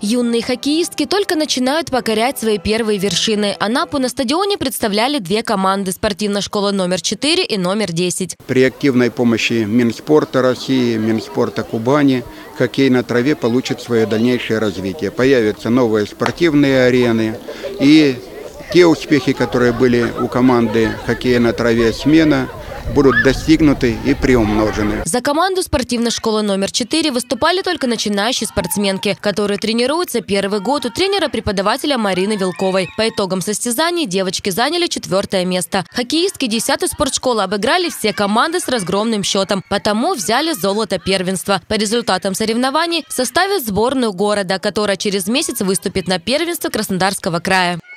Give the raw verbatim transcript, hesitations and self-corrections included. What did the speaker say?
Юные хоккеистки только начинают покорять свои первые вершины. Анапу на стадионе представляли две команды – спортивная школа номер четыре и номер десять. При активной помощи Минспорта России, Минспорта Кубани хоккей на траве получит свое дальнейшее развитие. Появятся новые спортивные арены, и те успехи, которые были у команды хоккея на траве «Смена», будут достигнуты и приумножены. За команду спортивной школы номер четыре выступали только начинающие спортсменки, которые тренируются первый год у тренера-преподавателя Марины Вилковой. По итогам состязаний девочки заняли четвертое место. Хоккеистки десятой спортшколы обыграли все команды с разгромным счетом, потому взяли золото первенства. По результатам соревнований составят сборную города, которая через месяц выступит на первенство Краснодарского края.